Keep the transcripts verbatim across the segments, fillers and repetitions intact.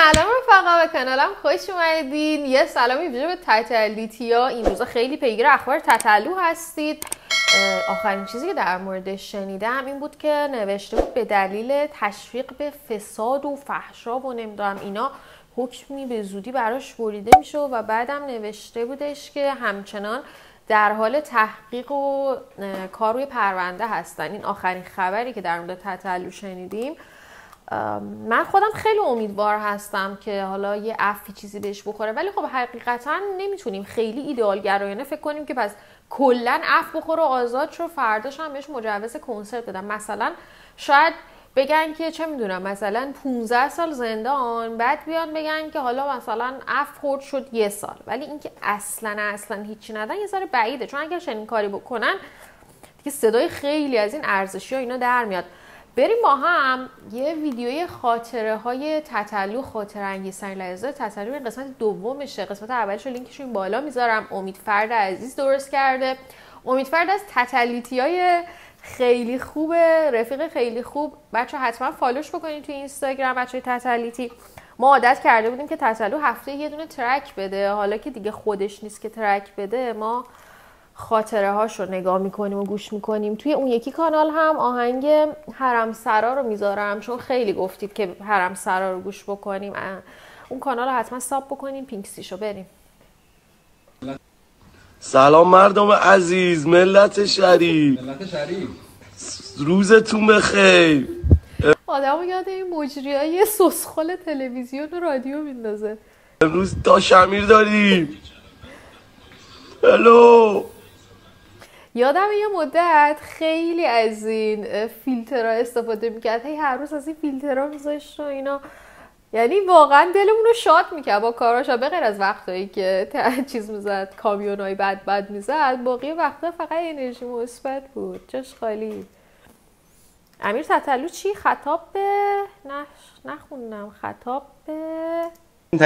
سلام رفقا، به کانالم خوش اومدین. یه سلامی ویژه به تتلیتیا. این روزا خیلی پیگیر اخبار تتلو هستید. آخرین چیزی که در موردش شنیدم این بود که نوشته بود به دلیل تشویق به فساد و فحشا و نمیدونم اینا حکمی به زودی براش بریده میشه و بعدم نوشته بودش که همچنان در حال تحقیق و کار روی پرونده هستن. این آخرین خبری که در مورد تتلو شنیدیم. من خودم خیلی امیدوار هستم که حالا یه عفوی چیزی بهش بخوره، ولی خب حقیقتا نمیتونیم خیلی ایدئالگرایانه فکر کنیم که پس کلا عفو بخوره و آزاد شو، فرداش هم بهش مجوز کنسرت بدن. مثلا شاید بگن که چه میدونم مثلا پونزده سال زندان، بعد بیان بگن که حالا مثلا عفو خورد شد یه سال، ولی اینکه اصلا اصلا هیچی ندن یه ذره بعیده، چون اگر چنین کاری بکنن دیگه صدای خیلی از این ارزشی ها اینا در میاد. بریم با هم یه ویدیوی خاطره های تتلو، خاطره انگیزترین لحظات تتلو، این قسمت دومشه. قسمت اولش رو لینکش این بالا میذارم. امیدفرد عزیز درست کرده. امیدفرد از تتلیتیای خیلی خوبه، رفیق خیلی خوب. بچه حتما فالوش بکنید توی اینستاگرام بچه تتلیتی. ما عادت کرده بودیم که تتلو هفته یه دونه ترک بده، حالا که دیگه خودش نیست که ترک بده، ما خاطره هاش رو نگاه میکنیم و گوش میکنیم. توی اون یکی کانال هم آهنگ حرم سرا رو میذارم، چون خیلی گفتید که حرم سرا رو گوش بکنیم. اون کانال رو حتما ساب بکنیم، پینکسیشو. بریم. سلام مردم عزیز، ملت شریف، ملت شریف، روزتون بخیر. آدمو یاد این مجریای سسخل تلویزیون و رادیو میندازه. امروز داشمیر داریم. هلو. یادم یه مدت خیلی از این فیلترها استفاده میکرد، هی هر روز از این فیلترها میذاشت و اینا، یعنی واقعا دلمون رو شاد میکرد با کاراشا. به غیر از وقتایی که چیز میزد، کامیونای بد بد میزد، باقی وقتا فقط انرژی مثبت بود، جاش خالی. امیر تتلو چی؟ خطاب به نه نخوندم. خطاب به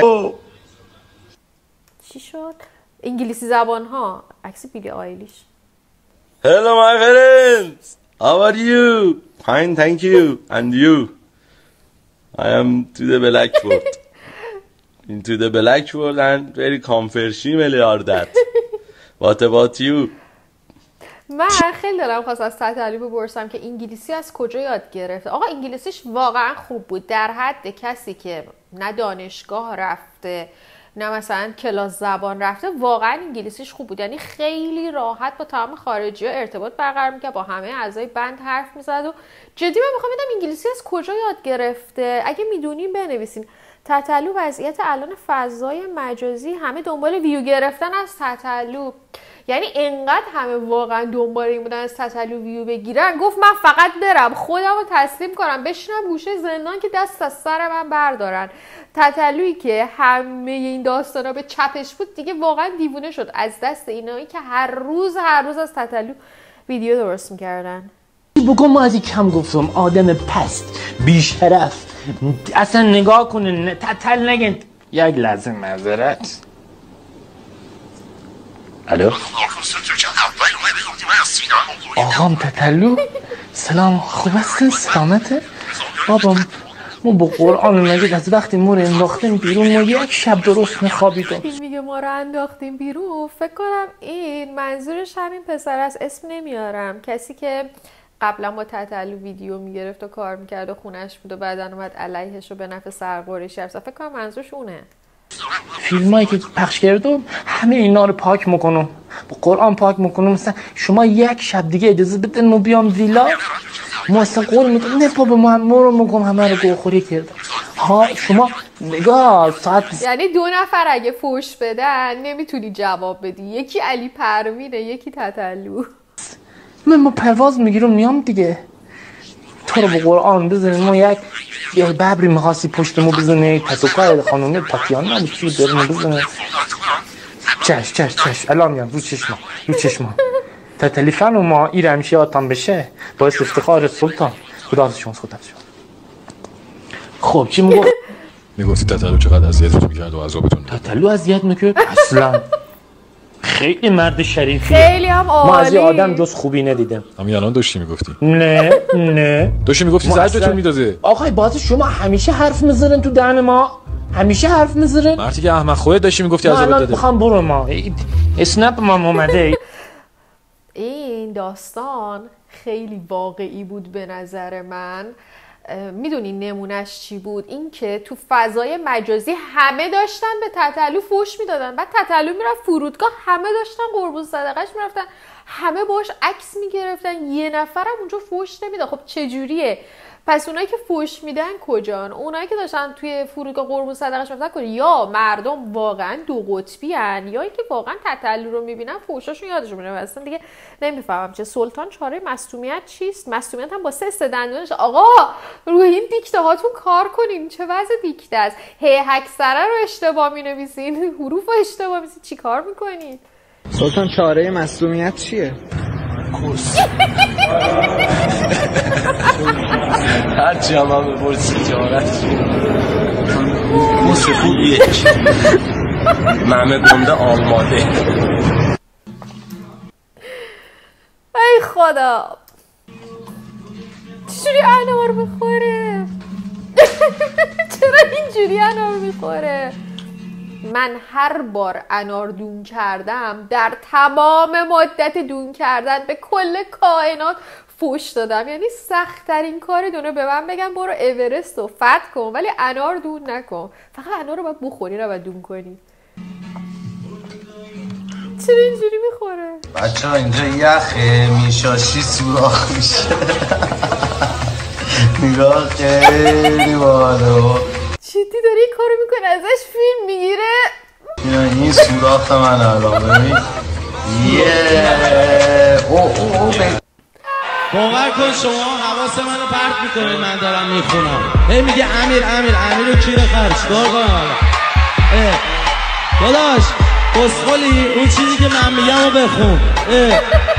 چی شد؟ انگلیسی زبان ها. عکس بیلی آیلیش. Hello my friends, how are you? Fine, thank you. And you? I am to the black world. Into the black world and very comfortable are that. What about you? من خیلی دارم خواست از تتلو بپرسم که انگلیسی از کجا یاد گرفته. آقا انگلیسیش واقعا خوب بود، در حد کسی که نه دانشگاه رفته نه مثلا کلاس زبان رفته. واقعا انگلیسیش خوب بود، یعنی خیلی راحت با تمام خارجی ها ارتباط برقرار میکرد، با همه اعضای بند حرف میزد. و جدی من میخوام بدم انگلیسی از کجا یاد گرفته. اگه میدونین بنویسین. تتلو وضعیت الان فضای مجازی، همه دنبال ویو گرفتن از تتلو، یعنی انقدر همه واقعا دنبال این بودن از تتلو ویو بگیرن، گفت من فقط برم خودم رو تسلیم کنم، بشینم گوشه زندان که دست از سر من بردارن. تتلویی که همه این داستانا به چپش بود دیگه واقعا دیوونه شد از دست اینایی که هر روز هر روز از تتلو ویدیو درست میکردن. بگم ما از کم گفتم آدم پست بیشرف، اصلا نگاه کنه تتل نگن. یک لحظه معذرت. الو آقام تتلو، سلام، خوب هستین؟ سلامته؟ بابا ما با قرآن مجید از وقتی ما رو انداختیم بیرون ما یک شب درست نخوابیدم. این میگه ما رو انداختیم بیرون، فکر کنم این منظورش همین پسر است، اسم نمیارم، کسی که قبلا با تتلو ویدیو میگرفت و کار میکرد و خونش بود و بعدن اومد علیهش رو به نفع سرقوریش رفت. فکر کنم منظورش اونه. فیلمایی که پخش کردم همه اینا رو پاک میکنم، با قرآن پاک میکنم. مثلا شما یک شب دیگه اجازه بدین ما بیام ویلا، ما اصلا قول میدم نه بابا ما هم رو میگم همه رو گوخوری کردم. ها شما نگاه ساعت، یعنی دو نفر اگه فوش بدن نمیتونی جواب بدی، یکی علی پروینه یکی تتلو. من ما پرواز میگیرم میام دیگه. تو رو با قرآن بزنید ما یک یه ببری میخواستی پشت ما بزنه، پتوکای خانومه پاکیان نبود چی برمه بزنه. چش چش چش الان میام رو چشما رو چشما. تتلیفن و ما ایر همیشه آتان بشه باعث افتخار سلطان. خدا حافظ شما، خدا حافظ شما. خب چی میگفت؟ میگفتی تتلو چقدر اذیتتون میکرد و عذابتون؟ تتلو اذیت میکرد؟ اصلا خیلی مرد شریفیه، خیلی هم عالی. ما از یه آدم جز خوبی ندیدم. همین الان داشتی میگفتی؟ نه نه داشتی میگفتی زجرتون میدازه. آقای باز شما همیشه حرف میزنن تو دهن ما. همیشه حرف میذاره. مرتی که احمق خودت داشتی میگفتی عذابت الان داده. میخوام برو ما اسنپ من اومده. این داستان خیلی واقعی بود به نظر من. میدونی نمونش چی بود؟ این که تو فضای مجازی همه داشتن به تتلو فوش میدادن، بعد تتلو میرفت فرودگاه، همه داشتن قربون صدقش میرفتن، همه باش عکس میگرفتن، یه نفرم اونجا فوش نمیداد. خب چجوریه؟ پس اونایی که فوش میدن کجان؟ اونایی که داشتن توی فرودگاه قربون صدقش میرفتن کجا؟ یا مردم واقعا دو قطبی ان، یا اینکه واقعا تتلو رو میبینن فوشاشون یادشون میره. اصلا دیگه نمیفهمم چه سلطان چاره مصدومیت چیست؟ مصدومیت هم با سه سه دندونش. آقا روی این دیکته هاتون کار کنین. چه وضع دیکته است؟ هی اکثرا رو اشتباه مینویسین، حروف رو اشتباه می‌نویسین، چیکار میکنین؟ سلطان چاره مصدومیت چیه؟ کس هرچی هم هم بپرسی چارت چیه؟ کس خوب یک ممه گنده آلماده. ای خدا چجوری انار میخوره؟ چرا اینجوری انار میخوره؟ من هر بار انار دون کردم در تمام مدت دون کردن به کل کائنات فوش دادم. یعنی سخت ترین کار دونه به من بگم برو اورست رو فتح کن ولی انار دون نکن. فقط انار رو باید بخوری رو باید دون کنی. چرا اینجوری میخوره؟ بچه ها اینجا یخه میشاشی سوراخ میشه. نگاه خیلی بالا. جدی داری این کارو میکنه؟ ازش فیلم میگیره؟ این سوراخ من الان ببین. یه او او او باور کن شما حواس منو پرت میکنه من دارم میخونم. هی میگه امیر امیر امیر رو کیره خرج چیکار کنم حالا؟ اه داداش بسخولی اون چیزی که من میگم رو بخون. اه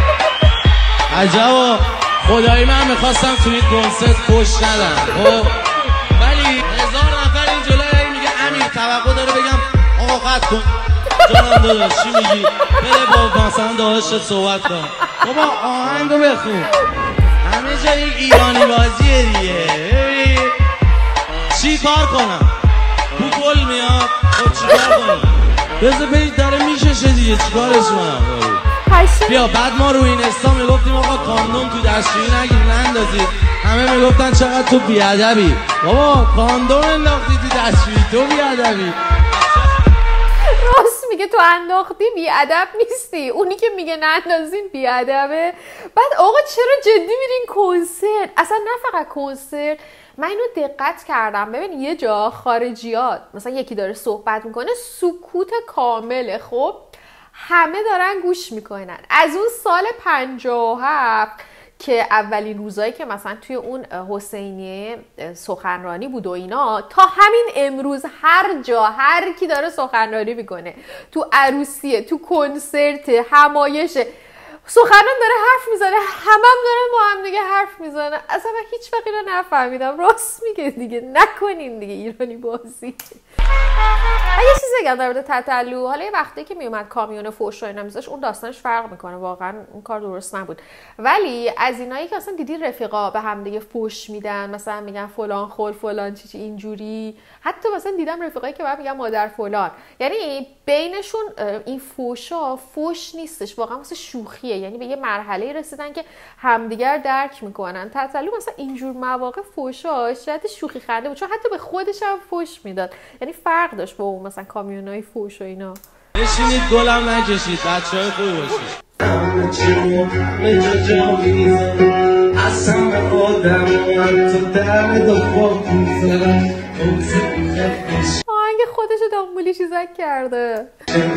عجبا خدایی من میخواستم توی این کنسرت پشت ندم خب ولی هزار نفر این جلوی میگه امیر توقع داره بگم آقا قطع کن جانم داداش چی میگی؟ بره با مثلا داداشت صحبت کن. بابا آهنگو بخون. همه جای ایرانی بازیه دیگه. ببین چی کار کنم؟ تو گل میاد خب چی کار کنم؟ بذار بید داره میششه دیگه چی کارش کنم؟ بیا بعد ما رو این استا میگفتیم آقا کاندوم تو دستشویی نگیر نندازید. همه میگفتن چقدر تو بیادبی. بابا کاندوم انداختی تو دستشویی تو بیادبی. راست میگه تو انداختی بیادب نیستی. اونی که میگه نندازین بیادبه. بعد آقا چرا جدی میرین کنسرت؟ اصلا نه فقط کنسرت. من اینو دقت کردم. ببین یه جا خارجیات مثلا یکی داره صحبت میکنه سکوت کامله خب همه دارن گوش میکنن. از اون سال پنجاه و هفت که اولین روزایی که مثلا توی اون حسینیه سخنرانی بود و اینا تا همین امروز هر جا هر کی داره سخنرانی میکنه تو عروسیه تو کنسرت همایشه سخنران داره حرف میزنه همم هم دارن با هم دیگه حرف میزنه. اصلا من هیچ وقتی رو نفهمیدم. راست میگه دیگه نکنین دیگه ایرانی بازی. یه چیزی بگم در مورد تتلو. حالا یه وقتی که میومد کامیون فوش رو اینا میذاشت اون داستانش فرق میکنه. واقعا اون کار درست نبود. ولی از اینایی که اصلا دیدی رفیقا به هم دیگه فوش میدن مثلا میگن فلان خل فلان چی چی اینجوری. حتی مثلا دیدم رفیقایی که بعد میگن مادر فلان. یعنی بینشون این فوشا فوش نیستش واقعا واسه شوخیه. یعنی به یه مرحله رسیدن که همدیگر درک میکنن. تتلو مثلا اینجور مواقع فوشا شاید شوخی خنده بود چون حتی به خودش هم فوش میداد. یعنی فرق داشت با اون مثلا کامیونای فوش و اینا. بشینید گلم نکشید بچهای خوبی باشید. آهنگ خودشو دامبولی چیزک کرده.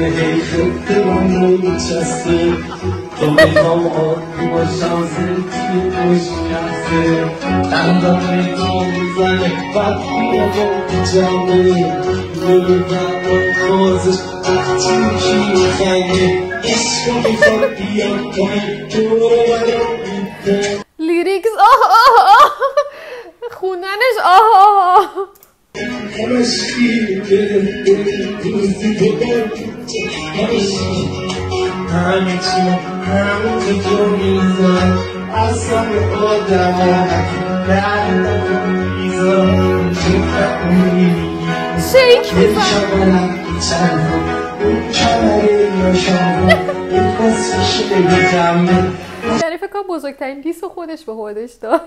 لیریکس آه آه آه خوندنش آه آه آه. شیک میزن. یعنی فکر کنم بزرگترین دیس خودش به خودش داد.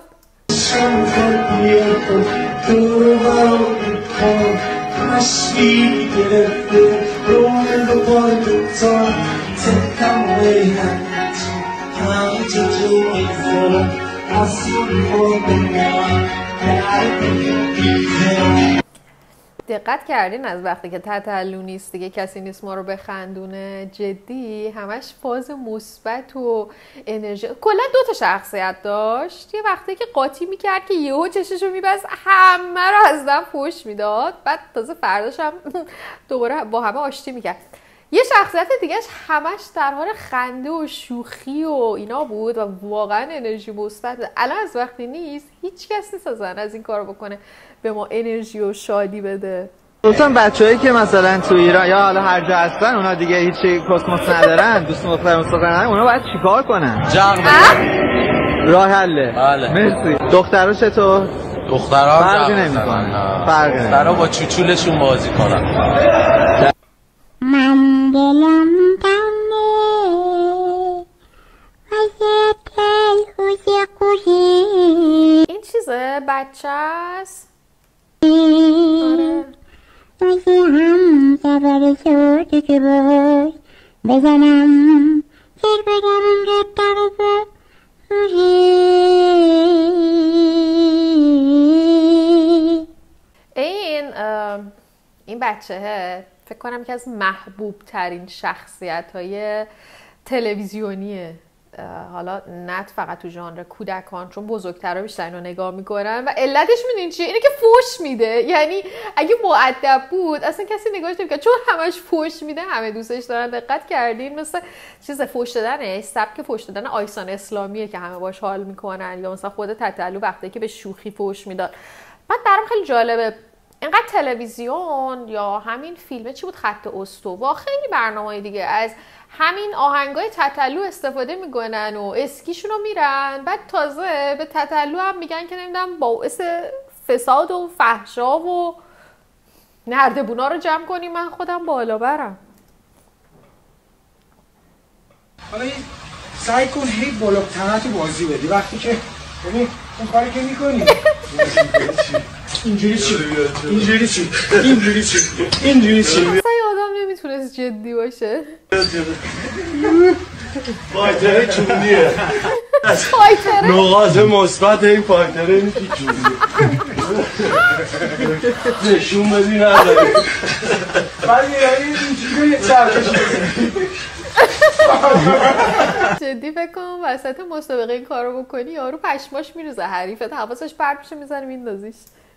دقت کردین از وقتی که تتلو نیست دیگه کسی نیست ما رو بخندونه؟ جدی همش فاز مثبت و انرژی. کلا دو تا شخصیت داشت. یه وقتی که قاطی میکرد که یهو چششو میبست همه رو از دم فوش میداد، بعد تازه فرداش هم دوباره با همه آشتی میکرد. یه شخصیت دیگهش همش در حال خنده و شوخی و اینا بود و واقعا انرژی مثبت. الان از وقتی نیست هیچ کس نیست از از این کارو بکنه به ما انرژی و شادی بده. دوستان بچه‌ای که مثلا تو ایران یا حالا هر جا هستن اونا دیگه هیچی کسموس ندارن، دوست مختار ندارن، اونا باید چیکار کنن؟ جغ راه حله. بله. مرسی. دخترا چطور؟ دخترها فرقی نمی‌کنه. فرقی نمی‌کنه. دخترها با چوچولشون بازی کنن. من دلم تنه واسه دل خوشی خوشی. این چیزه بچه است؟ آره واسه هم سفر شد که باش بزنم سر بگم اینجا طرف این این بچه فکر کنم که از محبوب ترین شخصیت های تلویزیونیه، حالا نه فقط تو ژانر کودکان چون بزرگترها بیشتر اینو نگاه میکنن و علتش میدونین چیه؟ اینه که فوش میده. یعنی اگه مؤدب بود اصلا کسی نگاهش نمیکنه، چون همش فوش میده همه دوستش دارن. دقت کردین؟ مثل چیز فوش دادنه، سبک فوش دادن آیسان اسلامیه که همه باش حال میکنن، یا مثلا خود تتلو وقتی که به شوخی فوش میداد. بعد برام خیلی جالبه اینقدر تلویزیون یا همین فیلمه چی بود خط استوا، خیلی برنامه‌های دیگه از همین آهنگای تتلو استفاده میکنن و اسکیشون رو میرن، بعد تازه به تتلو هم میگن که نمیدونم باعث فساد و فحشا و نردبونا رو جمع کنیم من خودم بالا برم. حالا سعی کن هی بالاتر تو بازی بدی وقتی که ببین اون کاری که میکنی اینجوری چی اینجوری چی اینجوری چی اینجوری چی اصلا آدم نمیتونست جدی باشه. فایتره چونیه فایتره نقاط مثبت این فایتره اینه که چونیه نشون بدی نداری ولی یعنی اینجوری یه چرخش بزنی جدی فکر کنم وسط مسابقه این کارو بکنی یارو پشماش میریزه، حریفت حواسش پرت میشه میزنه میندازیش.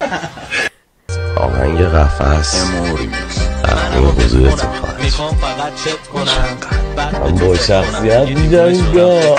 آهنگ قفس تقدیم حضورتون خواهد میخوام فقط چت کنم من با شخصیت دیدم اینجا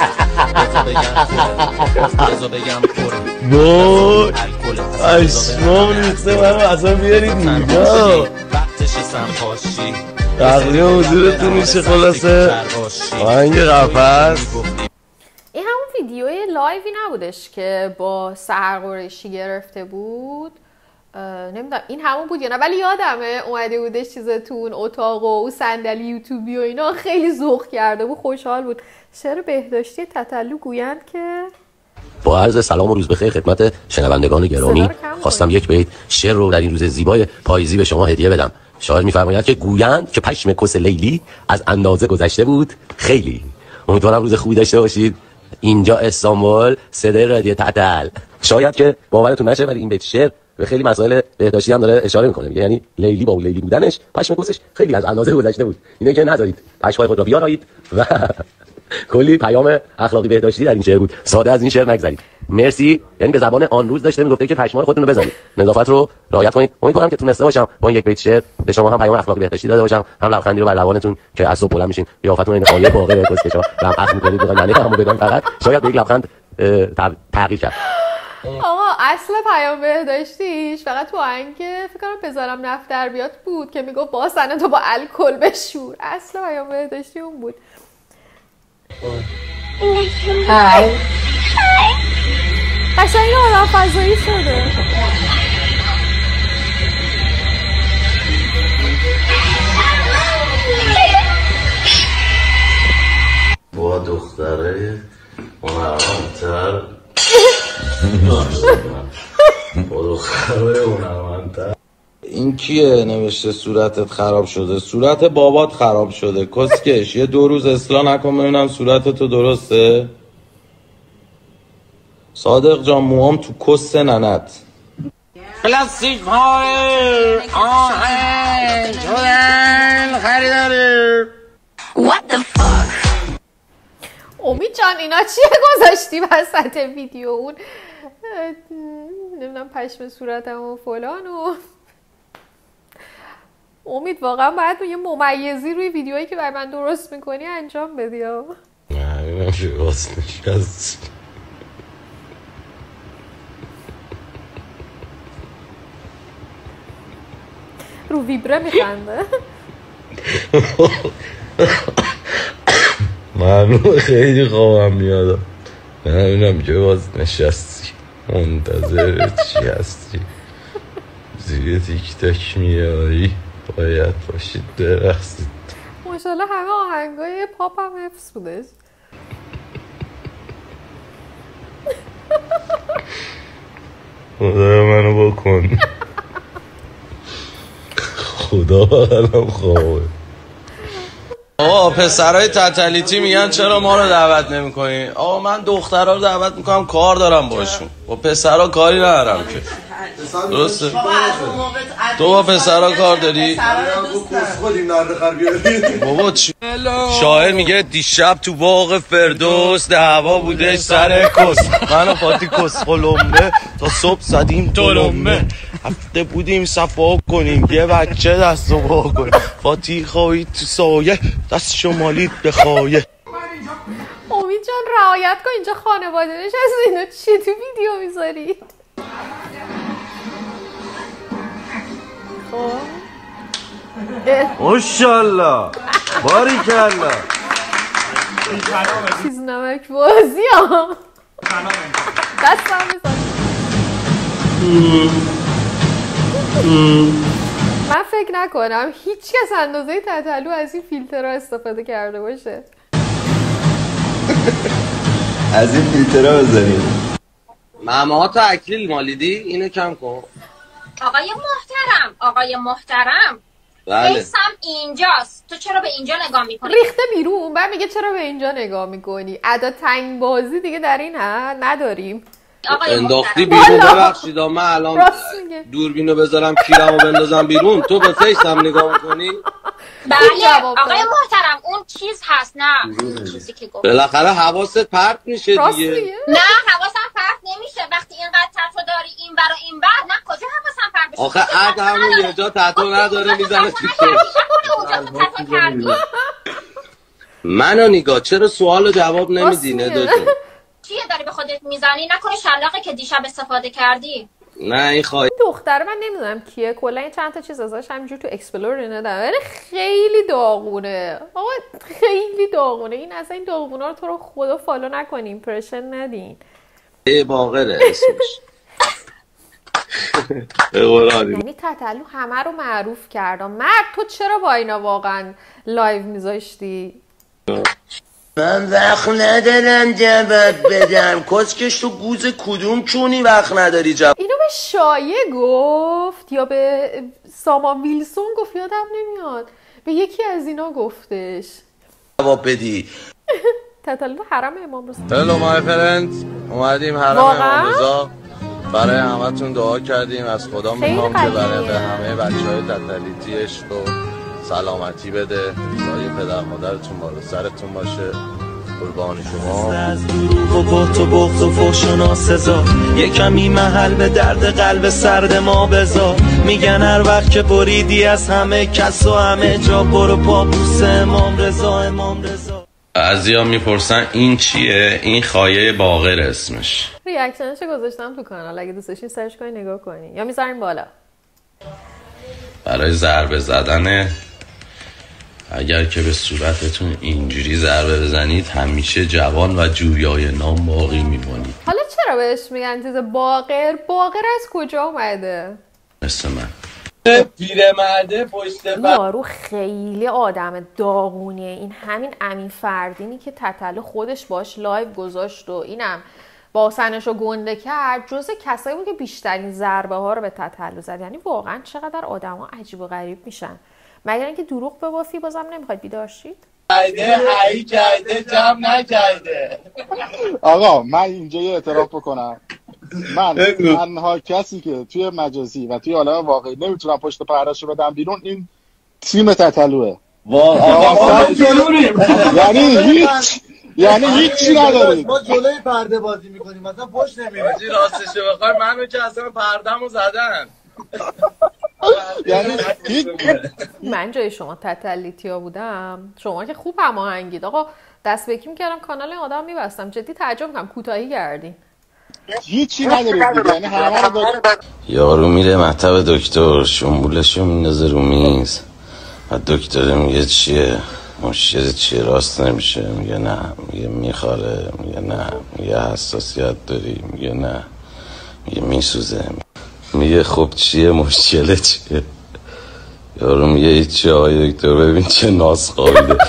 بزا بگم پره بای اشمام ریخته منو اصلا بیارید اینجا وقتش سمپاشی تقدیم حضورتون میشه خلاصه آهنگ قفس. این همون ویدیوی لایوی نبودش که با سحر قریشی گرفته بود؟ نمیدونم این همون بود یا نه، ولی یادمه اومده بودش چیز تو اون اتاق و اون صندلی یوتیوبی و اینا خیلی ذوق کرده بود، خوشحال بود. شعر بهداشتی تتلو گویند که با عرض سلام و روز بخیر خدمت شنوندگان گرامی، خواستم یک بیت شعر رو در این روز زیبای پاییزی به شما هدیه بدم. شاعر می‌فرماید که گویند که پشم کس لیلی از اندازه گذشته بود خیلی. امیدوارم روز خوبی داشته باشید. اینجا استانبول، صدای رادیو تتل. شاید که باورتون نشه ولی این بیت شعر به خیلی مسائل بهداشتی هم داره اشاره میکنه. یعنی لیلی با اون لیلی بودنش پشم کسش خیلی از اندازه گذشته بود. اینه که نذارید پشمای خود را بیارایید و کلی پیام اخلاقی بهداشتی در این شعر بود. ساده از این شعر نگذرید. مرسی. یعنی به زبان آن روز داشته میگفته که پشمای خودتون رو بزنید، نظافت رو رعایت کنید. امیدوارم که تونسته باشم با این یک بیت شعر به شما هم پیام اخلاقی بهداشتی داده باشم، هم لبخندی رو بر لبانتون که از صبح بلند میشین قیافتون این قایق واقعا به کسکشا و هم اخم میکنید بخواید معنی همو بگم فقط شاید به یک لبخند تغییر کرد. آقا اصل پیام بهداشتیش فقط تو آهنگ فکر کنم بذارم نفت در بیاد بود که میگفت با سنه تو با الکل بشور. اصل پیام بهداشتی اون بود. های قشنگ آدم فضایی شده. این کیه نوشته صورتت خراب شده؟ صورت بابات خراب شده کسکش. یه دو روز اصلاح نکن ببینم صورتتو درسته؟ صادق جان موام تو کس ننت. پلاستیک های آهنگ شدن خریداری. What the fuck؟ امید جان اینا چیه گذاشتی وسط ویدیو؟ اون نمیدونم پشم صورتم و فلان و امید واقعا باید یه ممیزی روی ویدیوهایی که برای من درست میکنی انجام بدی. ها نه ببینم چه راستش هست. رو ویبره میخنده. من خیلی خوابم میاد. نمیدونم که باز نشستی منتظر چی هستی؟ زیر تیک تاک میایی باید باشید درخصید. ماشالله همه آهنگای پاپ هم حفظ بودش. خدا منو بکن. خدا بقیدم خوابه. آقا پسرهای تتلیتی میگن چرا ما رو دعوت نمی کنی؟ آقا من دخترها رو دعوت میکنم کار دارم باشون. با پسرها کاری ندارم که. درسته؟ تو با پسرها کار داری؟ بابا چی؟ شاعر میگه دیشب تو باغ فردوس دعوا بودش سر کس. من و فاتی کس خلومه تا صبح زدیم تلمه. هفته بودیم صفا کنیم یه بچه دست رو با کنیم. فاتی خوابید تو سایه دست شمالید به خایه. امید جان رعایت کن اینجا خانواده نشست. اینو چی تو ویدیو میذاری؟ ماشاءالله باریکالله. چیز نمک بازی ها دستم میزن. من فکر نکنم هیچ کس اندازه تتلو از این فیلترها استفاده کرده باشه. از این فیلترها بزنید. مماها تا اکلیل مالیدی؟ اینو کم کن. آقای محترم آقای محترم بله. بیسم اینجاست، تو چرا به اینجا نگاه میکنی؟ ریخته بیرون. بعد میگه چرا به اینجا نگاه میکنی؟ ادا تنگ بازی دیگه در این ها نداریم. انداختی بیرون. ببخشید من الان دوربینو بذارم کیرمو بندازم بیرون تو به فیسم نگاه میکنی؟ بله آقای محترم اون چیز هست. نه اون چیزی که گفت بالاخره حواست پرت میشه دیگه. نه حواسم پرت نمیشه وقتی اینقدر تتو داری این برا این بر. نه کجا حواسم پرت بشه؟ آخه عد همون یه جا تتو نداره میزنه تو چشم. منو نگاه چرا سوالو جواب نمیدی ندا جون؟ چیه داری به خودت میزنی؟ نکنه شلاقه که دیشب استفاده کردی؟ نه این خواهی دختر من نمیدونم کیه. کلا این چند تا چیز ازش همینجور تو اکسپلور ندارم ولی خیلی داغونه. آقا خیلی داغونه. این اصلا این داغونا رو تو رو خدا فالو نکنین ایمپرشن ندین. ای باقره اسمش. یعنی تتلو همه رو معروف کردم. مرد تو چرا با اینا واقعا لایو میذاشتی؟ من وقت ندارم جواب بدم. کسکش تو گوز کدوم چونی وقت نداری جواب؟ اینو به شایع گفت یا به سامان ویلسون گفت یادم نمیاد. به یکی از اینا گفتش جواب بدی. تتلو حرم امام رضا. هلو مای فرندز اومدیم حرم امام رضا برای همتون دعا کردیم. از خدا میخوام که برای به همه بچهای تتلیتی عشق و سلامتی بده. سایه پدر مادرتون بالا سرتون باشه. قربان شما. از دروغ و بهت و بغض و فحش و ناسزا یه کمی محل به درد قلب سرد ما بذار. میگن هر وقت که بریدی از همه کس و همه جا برو پابوس امام رضا امام رضا. بعضیا میپرسن این چیه؟ این خایه باقر اسمش. ریاکشنش گذاشتم تو کانال اگه دوست داشتین سرچ کنین نگاه کنین یا میذاریم بالا. برای ضربه زدن اگر که به صورتتون اینجوری ضربه بزنید همیشه جوان و جویای نام باقی میمونید. حالا چرا بهش میگن چیز باقر؟ باقر از کجا اومده؟ مثل من پیرمرده پشت یارو خیلی آدم داغونیه. این همین امین فردینی که تتلو خودش باش لایو گذاشت و اینم باسنشو گنده کرد جزء کسایی بود که بیشترین ضربه ها رو به تتلو زد. یعنی واقعا چقدر آدما عجیب و غریب میشن. مگر اینکه دروغ ببافی بازم نمیخواید بیدار شید؟ جایده هی جایده جمع نجایده. آقا من اینجا یه اعتراف بکنم. من تنها کسی که توی مجازی و توی عالم واقعی نمیتونم پشت پردهشو بدم بیرون این تیم تتلوه. یعنی هیچ یعنی هیچی ندارید. ما جلوی پرده بازی میکنیم مثلا پشت نمیریم. راستش بخوای منو که اصلا پردهمو زدن. یعنی من جای شما تتلیتیا بودم، شما که خوب هماهنگید آقا، دست به کی میکردم کانال این آدم میبستم. جدی تعجب میکنم کوتاهی کردین. هیچی ندارید یعنی همه رو دارید. یارو میره مطب دکتر شنبولشو میندازه رو میز و دکتر میگه چیه مشکل چیه راست نمیشه، میگه نه، میگه میخواره، میگه نه، میگه حساسیت داری، میگه نه، میگه میسوزه، میگه خب چیه مشکل چیه؟ یارو میگه هیچی آقای دکتر ببین چه ناز خوابیده.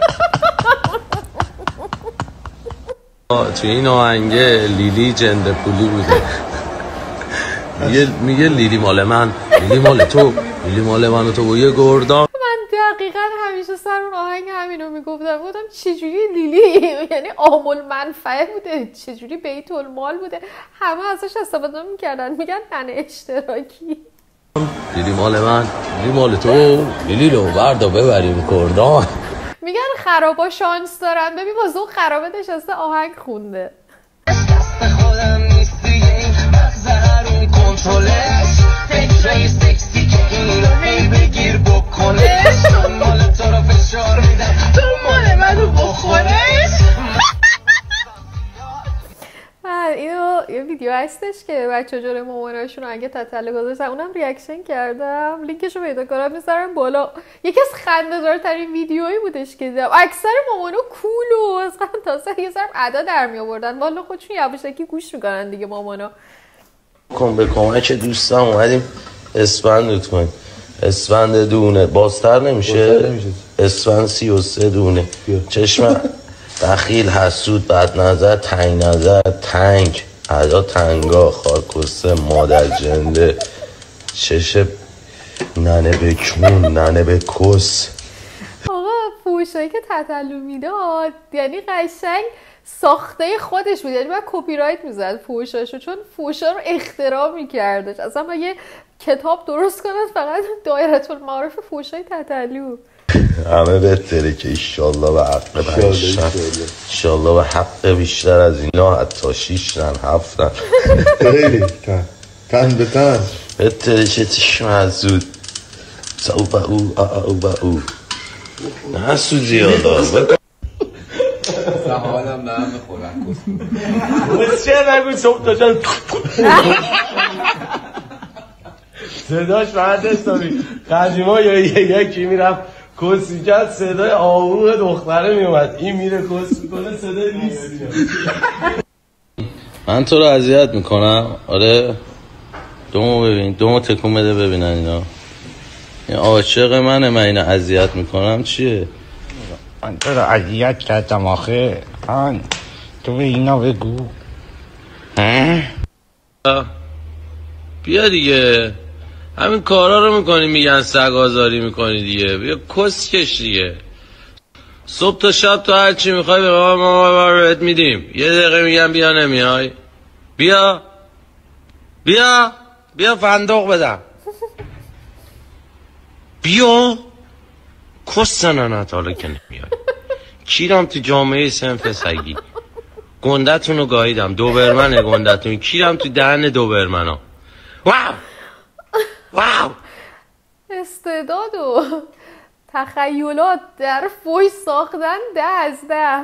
توی این آهنگه لیلی جنده پولی بوده. میگه میگه لیلی مال من، لیلی مال تو، لیلی مال من و تو با یه گردان. من دقیقا همیشه سر اون آهنگ همینو میگفتم، گفتم چجوری لیلی یعنی عامل منفعه بوده، چجوری بیت المال بوده، همه ازش استفاده میکردن، میگن تن اشتراکی. لیلی مال من، لیلی مال تو، لیلی رو بردا ببریم کردان. میگن خرابا شانس دارن، ببین باز اون خرابه نشسته آهنگ خونده. خودم نیستی این مغزه رو کنترلش فکرهای سکسی که اینو هی بگیر بکنش تو مال تو رو فشار میدم تو مال منو بخورش. اینو یه ویدیو هستش که بچه جلوی ماماناشون اگه تتله گذاشتن، اونم ریاکشن کردم، لینکشو پیدا کنم میذارم بالا. یکی از خنده دارترین ویدیوهایی بودش که دیدم. اکثر مامانا کول و از تازه یه ذره ادا در می آوردن، والا خودشون یواشکی گوش میکنن دیگه مامانا. کن به کمک دوستم اومدیم اسفند کنیم. اسفند دونه بازتر نمیشه، اسفند سی و سه دونه. چشم بخیل، حسود، بد نظر، تنگ نظر، تنگ ادا، تنگا، خارکسته، مادر جنده، چش ننه به کون، ننه به کس. آقا فوشایی که تتلو میداد یعنی قشنگ ساخته خودش بود، یعنی من کپی رایت میزد فوشاشو، چون فوشا رو اختراع میکردش. اصلا ما یه کتاب درست کنند فقط دایره المعارف فوشای تتلو. همه بهتره که ایشالله به حق پنجشن، ایشالله به حق بیشتر از اینا، حتی شیشن هفتن. خیلی تن تن به تن بهتره که چشم از زود تو با او او با او نه سود زیاده سهالم به هم بخورن کس چه نگو صبح تا جان صداش فقط دستانی قدیما یا یکی میرفت کس میکرد صدای آروم دختره میومد، این میره کس میکنه صدای نیست. من تو رو اذیت میکنم؟ آره دومو ببین، دومو تکون بده ببینن اینا. این عاشق منه، من اینو اذیت میکنم چیه؟ من تو رو اذیت کردم آخه آن تو به اینا بگو. بیا دیگه همین کارا رو میکنی، میگن سگ آزاری میکنی دیگه، بیا کس کش دیگه. صبح تا شب تو هر چی میخوای به ما ما بهت میدیم، یه دقیقه میگم بیا نمیای، بیا بیا بیا فندق بدم، بیا کس زننت حالا که نمیای. کیرم تو جامعه سنف سگی، گندتون رو گاهیدم، دوبرمنه گندتون، کیرم تو دهن دوبرمنا. واو واو استعداد و تخیلات در فوش ساختن ده از ده.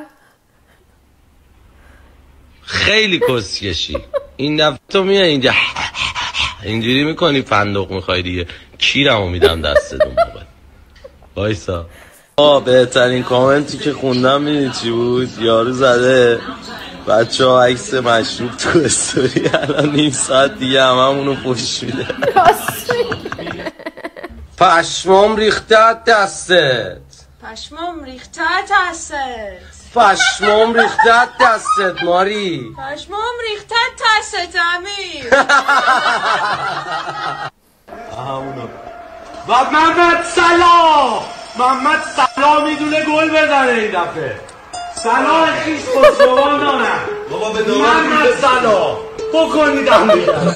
خیلی کسکشی. این دفعه تو میای اینجا اینجوری میکنی فندق میخوای دیگه، کیرمو میدم دستت اون موقع. وایسا. آه بهترین کامنتی که خوندم میدونی چی بود؟ یارو زده بچه ها عکس مشروب تو استوری، الان نیم ساعت دیگه هممونو فوش میده. پشمام ریخته دستت، پشمام ریخته دستت، پشمام ریختت دستت ماری. پشمام ریختت دستت امیر. همونو. و محمد سلام. محمد سلام میدونه گل بزنه این دفعه. سلام خیش خسروان دارم. بابا به دوام محمد سلام. بکنیدم دیگه.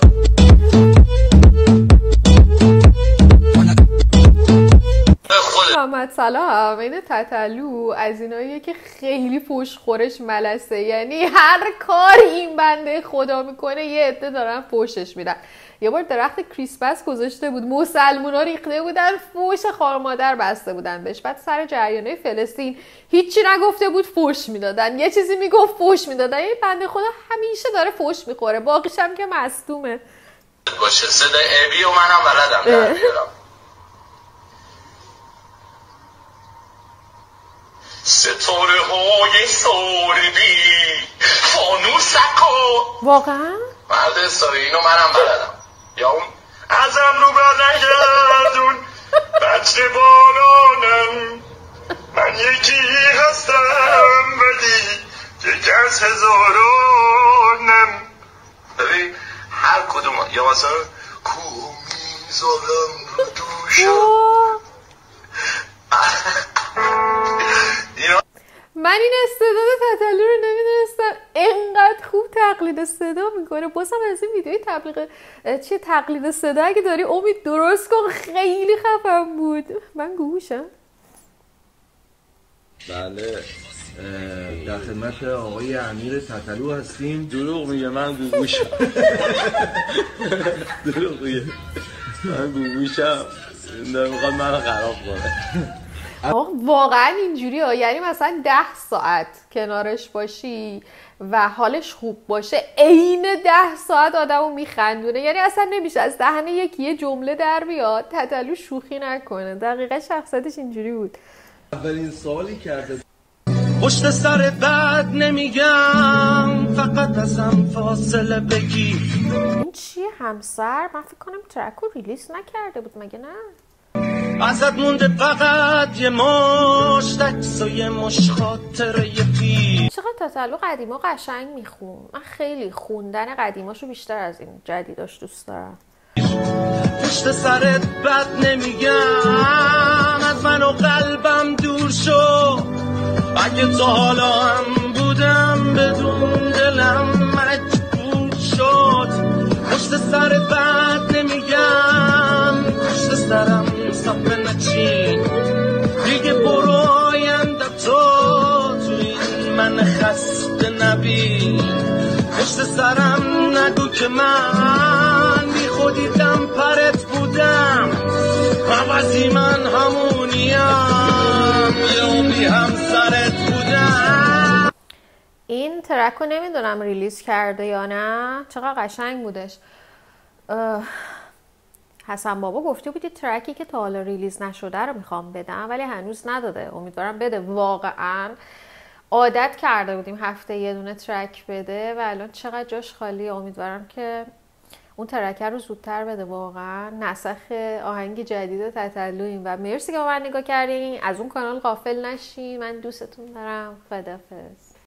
محمد صلاح این تتلو از ایناییه که خیلی فوش خورش ملسه، یعنی هر کار این بنده خدا میکنه یه عده دارن فوشش میدن. یه بار درخت کریسمس گذاشته بود، مسلمونا ریخته بودن فوش خار مادر بسته بودن بهش، بعد سر جریانه فلسطین هیچی نگفته بود فوش میدادن، یه چیزی میگفت فوش میدادن. این بنده خدا همیشه داره فوش میخوره، باقیش هم که مصدومه باشه. صدای ابی و منم بلدم. ستاره های سوردی فانوسکو. واقعا؟ مرد استاره اینو منم بلدم. یا اون ازم رو بر نگردون بچه بارانم، من یکی هستم ولی یکی از هزارانم. ببین هر کدوم یا مثلا کو میذارم رو دوشم. من این استعداد تتلو رو نمیدونستم انقدر خوب تقلید صدا میکنه. بازم از این ویدیوی تبلیغ چیه تقلید صدا اگه داری امید درست کن، خیلی خفن بود. من گوشم. بله در خدمت آقای امیر تتلو هستیم. دروغ میگه، من گوگوشم. دروغ میگه، من گوگوشم. این داره میخواد منو خراب کنه. آقا واقعا اینجوری ها، یعنی مثلا ده ساعت کنارش باشی و حالش خوب باشه عین ده ساعت آدمو میخندونه، یعنی اصلا نمیشه از دهن یکی یه جمله در بیاد تتلو شوخی نکنه. دقیقا شخصیتش اینجوری بود. اولین سوالی کرده پشت سر بد نمیگم، فقط ازم فاصله بگیر. این چیه همسر؟ من فکر کنم ترکو ریلیز نکرده بود مگه نه؟ ازت مونده فقط یه مشت عکس و یه مش خاطره یه پیر. چقدر تتلو قدیما قشنگ میخون. من خیلی خوندن قدیماشو بیشتر از این جدیداش دوست دارم. پشت سرت بد نمیگم، از من و قلبم دور شو. اگه تا حالا هم بودم بدون دلم مجبور شد. پشت سر بد نمیگم، پشت سرم صفه نچین. دیگه برو آینده تو تو این من خسته نبین. پشت سرم نگو که من بی خودی دم پرت بودم، عوضی من همونیم یا بی همسرت بودم. این ترک رو نمیدونم ریلیز کرده یا نه، چقدر قشنگ بودش. حسن بابا گفته بود یه ترکی که تا حالا ریلیز نشده رو میخوام بدم ولی هنوز نداده، امیدوارم بده. واقعا عادت کرده بودیم هفته یه دونه ترک بده و الان چقدر جاش خالیه. امیدوارم که اون ترک رو زودتر بده. واقعا نسخ آهنگ جدید تتلویم. و مرسی که با من نگاه کردین. از اون کانال غافل نشین. من دوستتون دارم. خداحافظ.